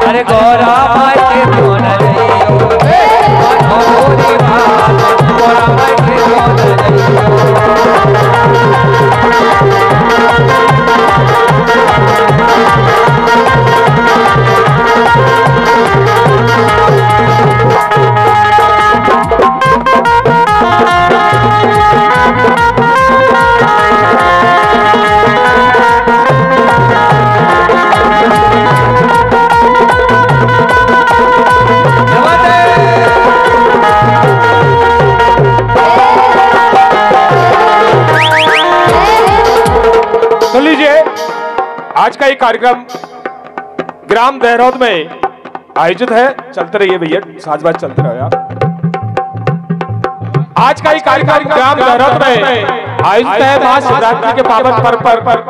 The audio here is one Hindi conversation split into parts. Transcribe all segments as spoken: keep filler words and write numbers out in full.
अरे गौरा माई के कौन गौरा माई के आज का ये कार्यक्रम ग्राम देहरोद में आयोजित है। चलते रहिए भैया, साज बाज चलते रहो यार। आज का ये कार्यक्रम ग्राम देहरोद में आयोजित है महाशिवरात्रि के पावन पर्व पर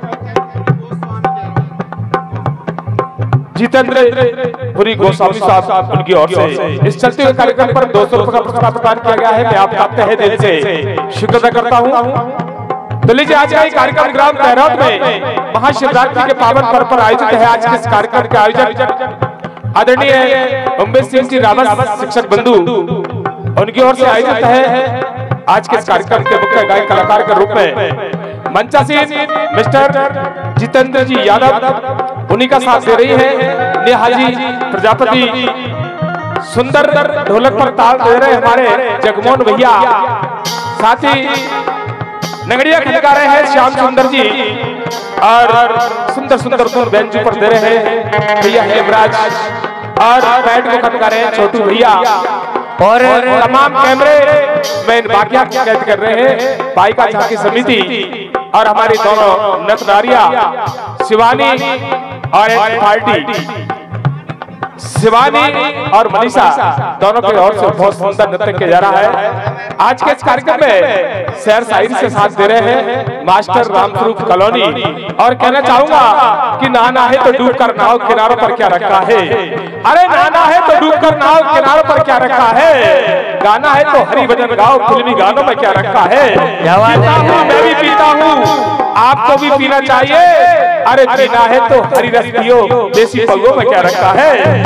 जितेंद्र पुरी गोस्वामी साहब उनकी ओर से इस चलते हुए कार्यक्रम पर दो सौ रुपए का पुरस्कार प्रदान किया गया है। मैं आपका तहे दिल से शुक्र अदा करता हूँ। तो लीजिए, आज का ये कार्यक्रम ग्राम देहरोद में महाशिवरात्रि के पावन पर्व पर आयोजित है। आज के इस कार्यक्रम के आयोजक आदरणीय उमेश सिंह जी रावत शिक्षक बंधु, उनकी ओर से आयोजित है। आज के इस कार्यक्रम के मुख्य गायक कलाकार के रूप में मंचासीन मिस्टर जितेंद्र जी यादव, उन्हीं का साथ दे रही है नेहा जी प्रजापति। सुंदर ढोलक पर ताल दे रहे हमारे जगमोहन भैया, साथ ही नगड़िया खनका रहे हैं श्याम सुंदर जी, और सुंदर सुंदर धुन बेंच पर दे रहे हैं भैया हेमराज, और बैठ को खनका रहे हैं छोटू भैया, और तमाम कैमरे में बाकिया कैद कर रहे हैं भाई का झांकी समिति, और हमारी दोनों नटनारिया शिवानी और एक पार्टी शिवानी और मनीषा, दोनों की ओर से बहुत सुंदर नृत्य किया जा रहा है। आज के इस कार्यक्रम में शेर शायरी से साथ दे रहे हैं मास्टर रामस्वरूप कॉलोनी, और कहना चाहूंगा कि नहाना है तो डूब कर नाव किनारों पर क्या रखा है। अरे नहाना है तो डूब कर नाव किनारों पर क्या रखा है, गाना है तो हरि भजन गाओ फिल्मी गानों में क्या रखा है। पीता हूँ मैं भी पीता हूँ, आपको भी पीना चाहिए। अरे पीना है तो हरी रस पियो, देसी पगों में क्या रखा है।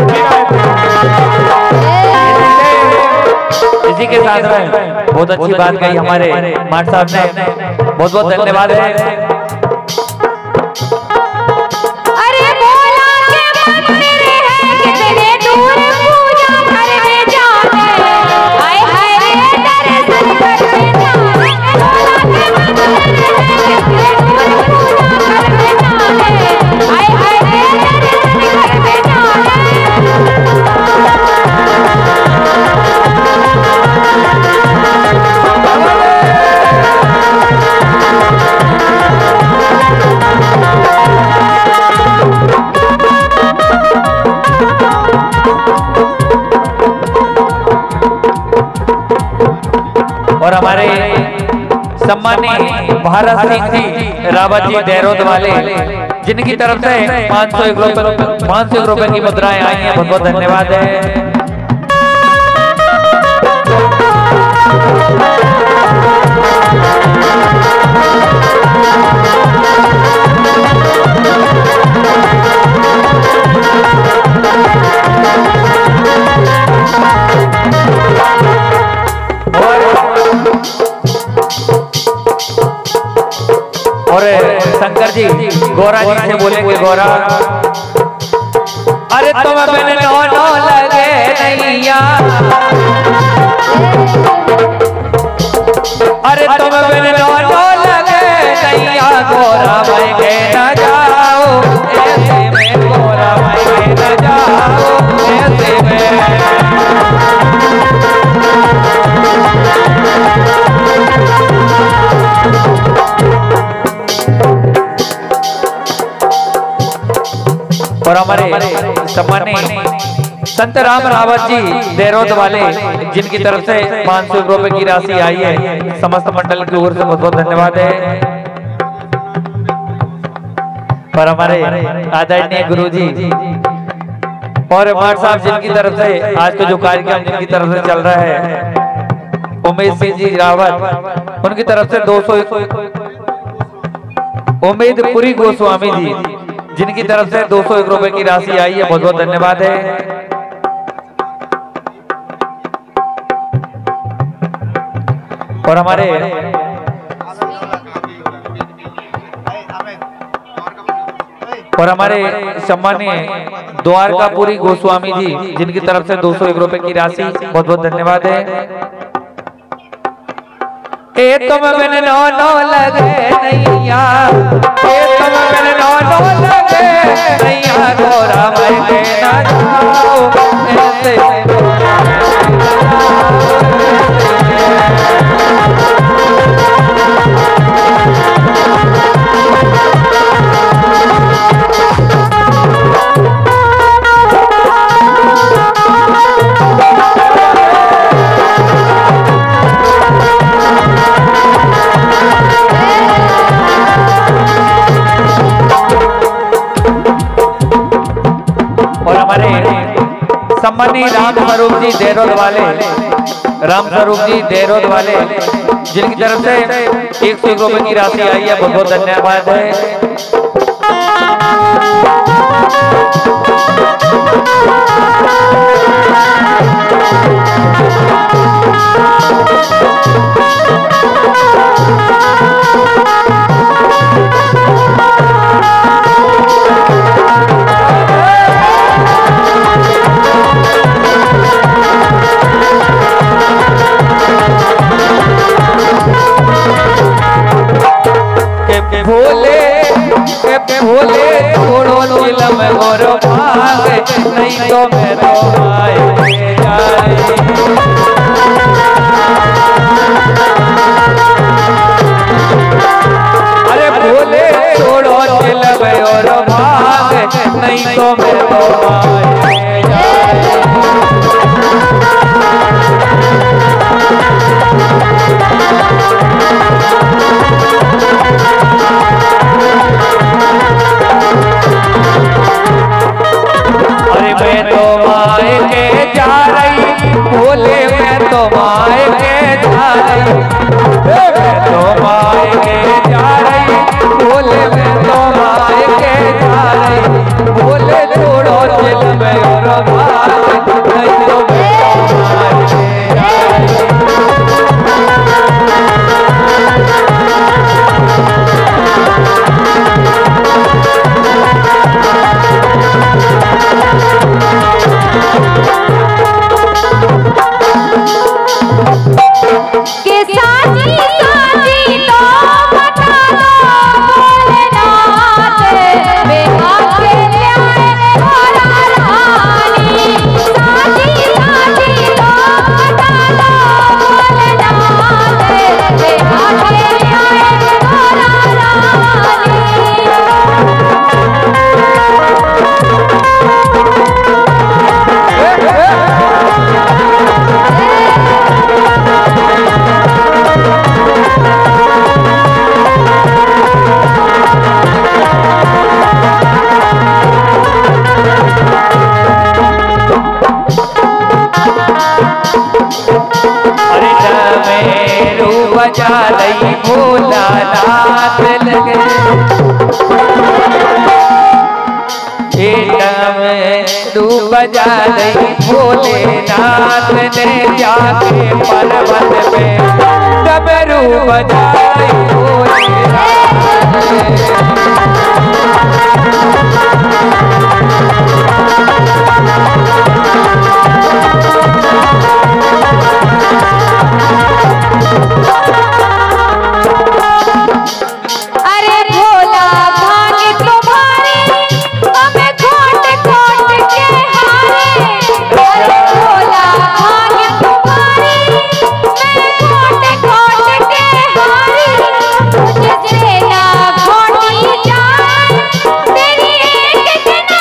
इसी के साथ में बहुत अच्छी बात कही हमारे माट साहब ने, बहुत बहुत धन्यवाद है। अरे बोला के मंदिर है कितने दूर पूजा करने जाते, हाय हाय रे दर्शन करने जाते। बोला के मंदिर है कितने दूर पूजा करने जाते, हाय हाय रे दर्शन करने जाते। और हमारे सम्मानीय भारत सिंह जी रावत जी देहरोद वाले, जिनकी तरफ से पाँच सौ एक रुपए पाँच सौ एक रुपए की मुद्राएं आई हैं, बहुत बहुत धन्यवाद है। और शंकर जी गौरा जी से बोलेंगे, गौरा अरे तुम बिन नो लगे नैया, अरे तुम बिन नो लगे नैया, गौरा मैं के न जाओ ऐसे में, गौरा मैं के न जाओ ऐसे में। और हमारे सम्मानीय संत राम रावत जी देहरोद वाले, जिनकी तरफ से पाँच सौ रुपए की राशि आई है, समस्त मंडल की ओर से बहुत बहुत धन्यवाद है। और हमारे आदरणीय गुरु जी और मार साहब, जिनकी तरफ से आज का जो कार्यक्रम जिनकी तरफ से चल रहा है, उमेश सिंह जी रावत, उनकी तरफ से दो सौ उम्मीद पुरी गोस्वामी जी, जिनकी तरफ से दो सौ एक रुपए की राशि आई है, बहुत बहुत धन्यवाद है। और हमारे और हमारे सम्मानीय द्वारकापुरी गोस्वामी जी, जिनकी तरफ से दो सौ एक रुपए की राशि, बहुत बहुत धन्यवाद है। ए तुम बिन नो नो लगे नैया, ए तुम बिन नो नो लगे नैया, गोरा मैं के ना जाओ ऐसे। सम्मानीय राम स्वरूप जी देरोद वाले, राम स्वरूप जी देरोद वाले, जिनकी तरफ से एक सौ एक रुपए की राशि आई है, बहुत बहुत धन्यवाद है। भोले के भोले छोड़ो नीलम और भाग, नहीं तो मैं तो आए जाए। अरे भोले छोड़ो नीलम और भाग, नहीं तो मैं तो आए जाए। अरे मैं तो माए के जा रही, भोले मैं तो माए के जा रही, मैं तो माए के जा रही, भोले मैं तो माए के जा रही, भोले छोड़ो दिल में और भाग, नहीं तो मैं तो माए के जा रही। के साजी साजी तो बता दो भोलेनाथ, वे आके ले आए भोला रानी। साजी साजी तो बता दो भोलेनाथ, वे आके ले आए भोला रानी। अरे डमरू बजा रही भोलानाथ लगे, ए डमरू बजा रही भोलेनाथ ने जाके पर्वत पे डमरू बजा रही भोलेनाथ ने। अरे भोला भाग तुम्हारी, हमें खोट खोट के हारे। अरे भोला भाग तुम्हारी, मैं खोट खोट के हारी। मुझसे ना खोटी जाए, तेरी एक दिन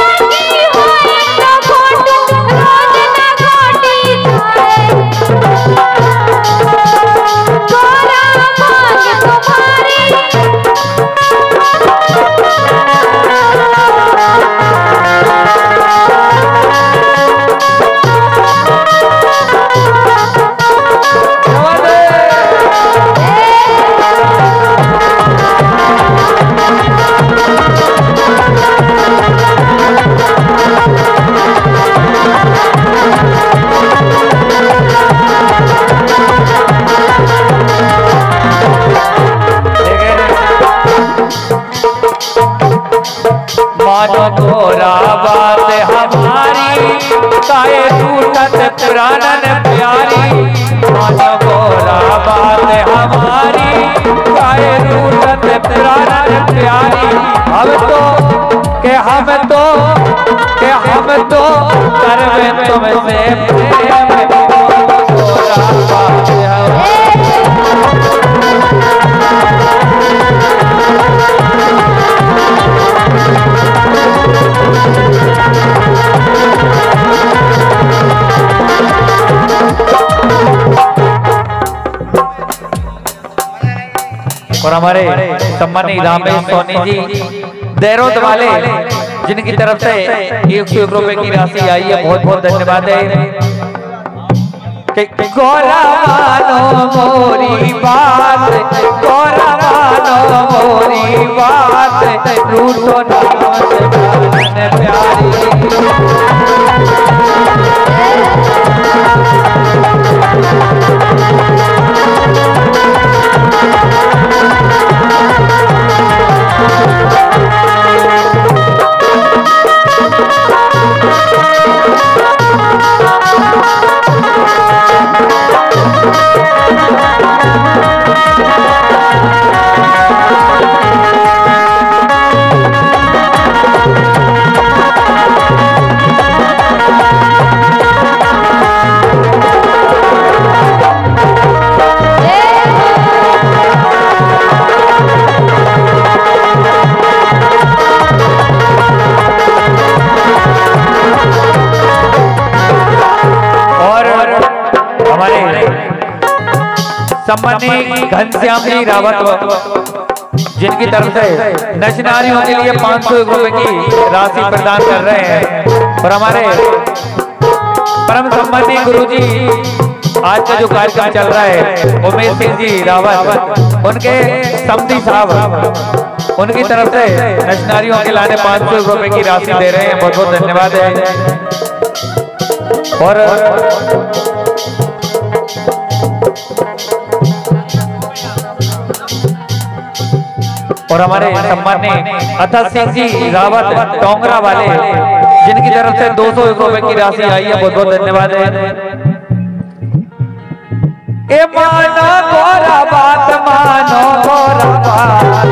मानो गोरा बात हमारी, काहे रूठत प्राणन प्यारी। मानो गोरा बात हमारी, काहे रूठत प्राणन प्यारी। हम तो के हम तो के हम तो करवे तुमसे प्रेम, गोरा बात हमारी। और हमारे सम्मानित रामेश सोनी जी देरोद वाले, जिनकी तरफ से एक सौ एक रुपए की राशि आई है, बहुत बहुत धन्यवाद है। कि गोरा मानो मोरी बात, गोरा मानो मोरी बात, रूठो नाम से प्यारी। सम्मानित घनश्याम जी रावत, जिनकी तरफ से नशनारियों के लिए पाँच सौ रुपए की राशि प्रदान कर रहे हैं। और हमारे परम सम्मानित गुरुजी, आज का जो कार्यक्रम चल रहा है, उमेश सिंह जी रावत, उनके समधी साहब, उनकी तरफ से नशनारियों के लाने पाँच सौ रुपए की राशि दे रहे हैं, बहुत बहुत धन्यवाद है। और और हमारे सम्मानित अथर सिंह जी रावत टोंगरा वाले, जिनकी तरफ से दो सौ एक रुपए की राशि आई है, बहुत बहुत धन्यवाद है। ए मानो गोरा बात, मानो गोरा बात,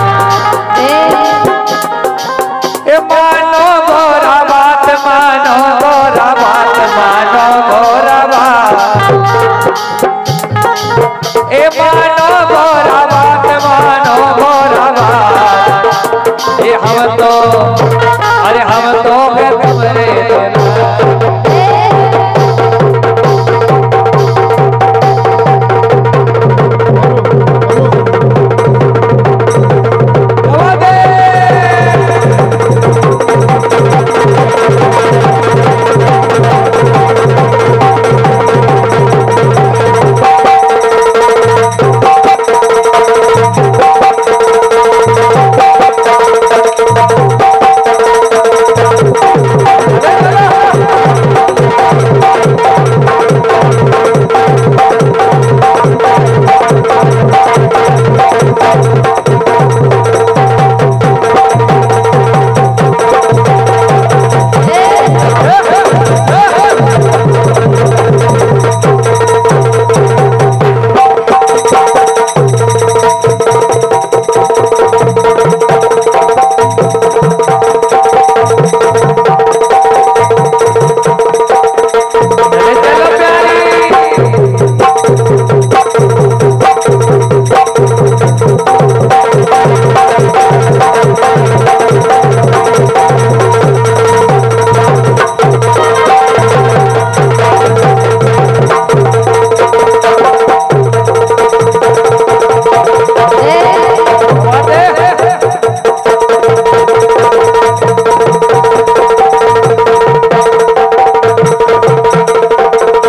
ए मानो गोरा बात, मानो गोरा बात, मानो गोरा बात, ए मानो गोरा बात, मानो गोरा बात। ये हम तो, अरे हम तो है तुम्हारे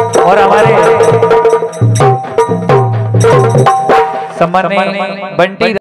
सम्मानित बंटी